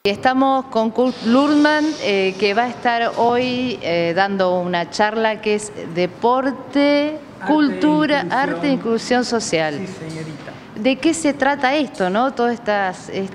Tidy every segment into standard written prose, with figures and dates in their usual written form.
Estamos con Kurt Lurman, que va a estar hoy dando una charla que es Deporte, Cultura, Arte e Inclusión Social. Sí, señorita. ¿De qué se trata esto, no? Toda esta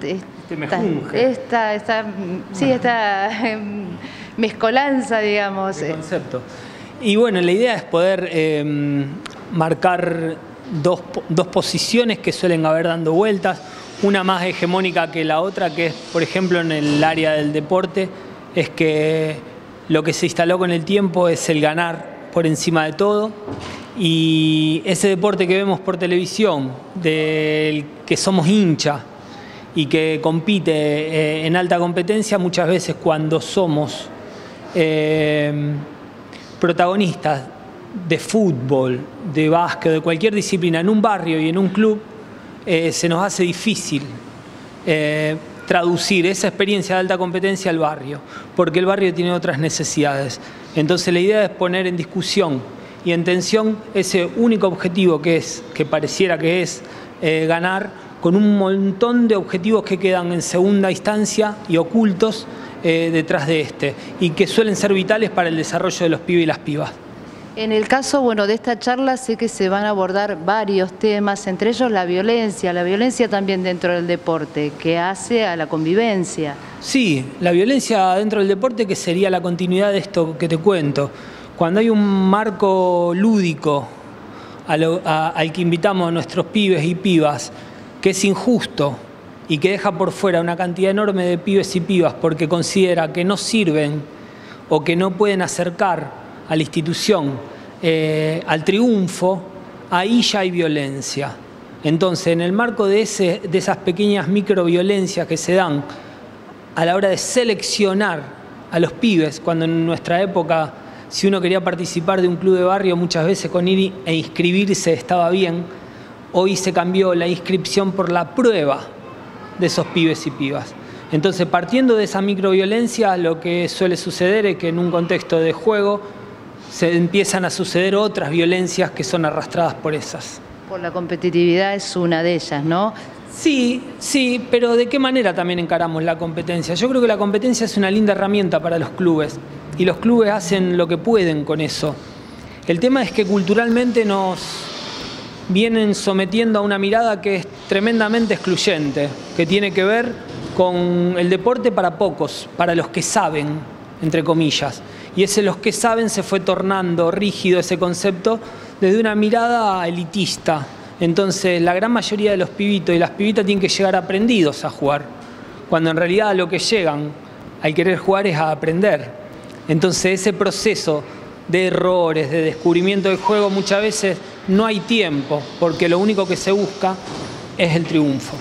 mezcolanza, digamos. El concepto. Y bueno, la idea es poder marcar dos posiciones que suelen haber dando vueltas. Una más hegemónica que la otra, que es, por ejemplo, en el área del deporte, es que lo que se instaló con el tiempo es el ganar por encima de todo. Y ese deporte que vemos por televisión, del que somos hincha y que compite en alta competencia, muchas veces cuando somos protagonistas de fútbol, de básquet, de cualquier disciplina, en un barrio y en un club, se nos hace difícil traducir esa experiencia de alta competencia al barrio, porque el barrio tiene otras necesidades. Entonces la idea es poner en discusión y en tensión ese único objetivo que pareciera que es ganar, con un montón de objetivos que quedan en segunda instancia y ocultos detrás de este, y que suelen ser vitales para el desarrollo de los pibes y las pibas. En el caso, bueno, de esta charla sé que se van a abordar varios temas, entre ellos la violencia también dentro del deporte, que hace a la convivencia. Sí, la violencia dentro del deporte, que sería la continuidad de esto que te cuento. Cuando hay un marco lúdico al que invitamos a nuestros pibes y pibas, que es injusto y que deja por fuera una cantidad enorme de pibes y pibas porque considera que no sirven o que no pueden acercar a la institución, al triunfo, ahí ya hay violencia. Entonces, en el marco de esas pequeñas microviolencias que se dan a la hora de seleccionar a los pibes, cuando en nuestra época, si uno quería participar de un club de barrio, muchas veces con ir e inscribirse estaba bien, hoy se cambió la inscripción por la prueba de esos pibes y pibas. Entonces, partiendo de esa microviolencia, lo que suele suceder es que en un contexto de juego se empiezan a suceder otras violencias que son arrastradas por esas. Por la competitividad es una de ellas, ¿no? Sí, pero ¿de qué manera también encaramos la competencia? Yo creo que la competencia es una linda herramienta para los clubes y los clubes hacen lo que pueden con eso. El tema es que culturalmente nos vienen sometiendo a una mirada que es tremendamente excluyente, que tiene que ver con el deporte para pocos, para los que saben, entre comillas. Y ese los que saben se fue tornando rígido ese concepto desde una mirada elitista. Entonces la gran mayoría de los pibitos y las pibitas tienen que llegar aprendidos a jugar, cuando en realidad a lo que llegan al querer jugar es a aprender. Entonces ese proceso de errores, de descubrimiento del juego, muchas veces no hay tiempo, porque lo único que se busca es el triunfo.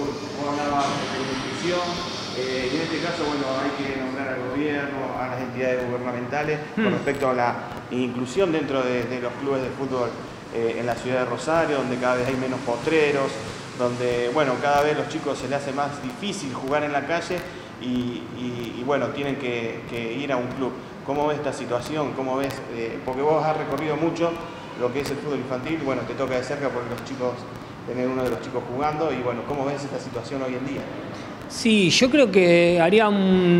Y en este caso, bueno, hay que nombrar al gobierno, a las entidades gubernamentales con respecto a la inclusión dentro de los clubes de fútbol en la ciudad de Rosario, donde cada vez hay menos potreros, donde, bueno, cada vez los chicos se les hace más difícil jugar en la calle y bueno, tienen que ir a un club. ¿Cómo ves esta situación? ¿Cómo ves? Porque vos has recorrido mucho lo que es el fútbol infantil, bueno, te toca de cerca porque los chicos, tener uno de los chicos jugando, y bueno, ¿cómo ves esta situación hoy en día? Sí, yo creo que haría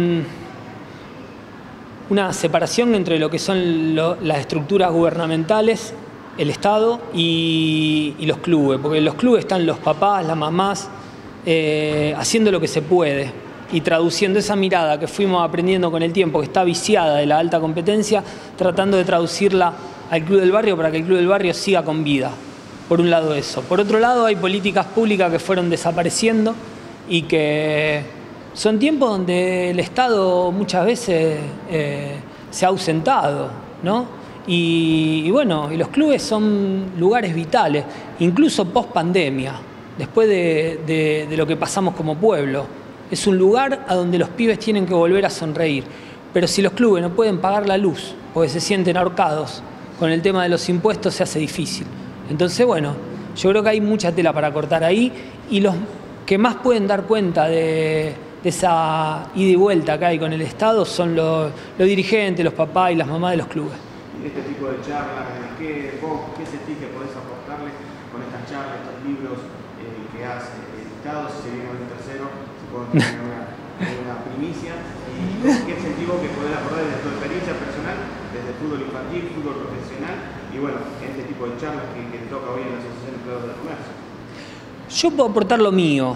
una separación entre lo que son las estructuras gubernamentales, el Estado y los clubes, porque en los clubes están los papás, las mamás, haciendo lo que se puede y traduciendo esa mirada que fuimos aprendiendo con el tiempo, que está viciada de la alta competencia, tratando de traducirla al club del barrio para que el club del barrio siga con vida. Por un lado eso. Por otro lado hay políticas públicas que fueron desapareciendo y que son tiempos donde el Estado muchas veces se ha ausentado, ¿no? Y bueno, y los clubes son lugares vitales, incluso post pandemia, después de lo que pasamos como pueblo. Es un lugar a donde los pibes tienen que volver a sonreír. Pero si los clubes no pueden pagar la luz porque se sienten ahorcados con el tema de los impuestos, se hace difícil. Entonces, bueno, yo creo que hay mucha tela para cortar ahí, y los que más pueden dar cuenta de esa ida y vuelta que hay con el Estado son los dirigentes, los papás y las mamás de los clubes. Y este tipo de charlas, ¿qué sentís que podés aportarle con estas charlas, estos libros que has editado? Si se viene un tercero, si podemos tener una primicia, y qué sentido que poder abordar desde tu experiencia personal, desde el fútbol infantil, fútbol profesional, y bueno, este tipo de charlas que toca hoy en la Asociación de Empleados del Comercio. Yo puedo aportar lo mío,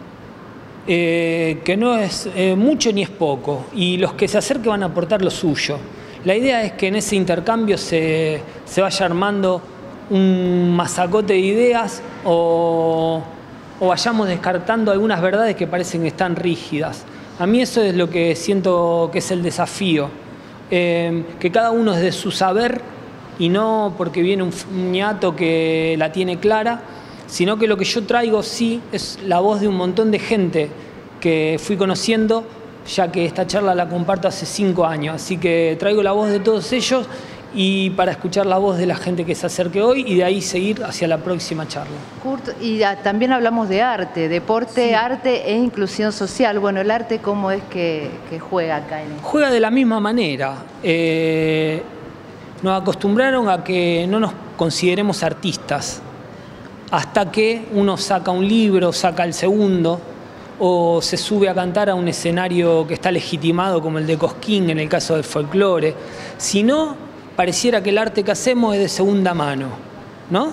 que no es mucho ni es poco, y los que se acerquen van a aportar lo suyo. La idea es que en ese intercambio se vaya armando un masacote de ideas o vayamos descartando algunas verdades que parecen que están rígidas. A mí eso es lo que siento que es el desafío, que cada uno desde su saber, y no porque viene un ñato que la tiene clara, sino que lo que yo traigo sí es la voz de un montón de gente que fui conociendo, ya que esta charla la comparto hace 5 años, así que traigo la voz de todos ellos y para escuchar la voz de la gente que se acerque hoy y de ahí seguir hacia la próxima charla. Kurt, y también hablamos de arte, deporte, sí. Arte e inclusión social. Bueno, el arte, ¿cómo es que juega acá en esto? Juega de la misma manera. Nos acostumbraron a que no nos consideremos artistas hasta que uno saca un libro, saca el segundo, o se sube a cantar a un escenario que está legitimado como el de Cosquín en el caso del folclore. Si no, pareciera que el arte que hacemos es de segunda mano, ¿no?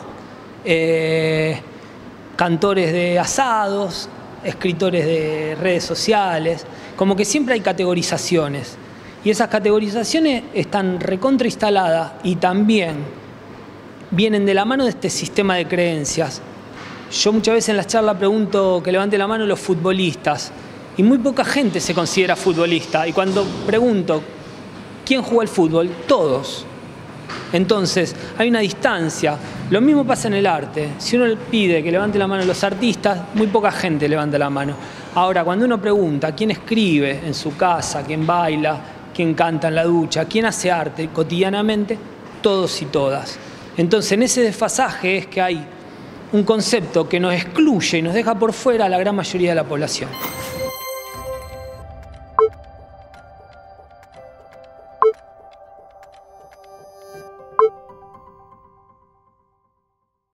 Cantores de asados, escritores de redes sociales, como que siempre hay categorizaciones. Y esas categorizaciones están recontra instaladas y también vienen de la mano de este sistema de creencias. Yo muchas veces en las charlas pregunto que levante la mano los futbolistas y muy poca gente se considera futbolista. Y cuando pregunto quién juega al fútbol, todos. Entonces hay una distancia. Lo mismo pasa en el arte. Si uno le pide que levante la mano los artistas, muy poca gente levanta la mano. Ahora, cuando uno pregunta quién escribe en su casa, quién baila, quién canta en la ducha, quién hace arte cotidianamente, todos y todas. Entonces, en ese desfasaje es que hay un concepto que nos excluye y nos deja por fuera a la gran mayoría de la población.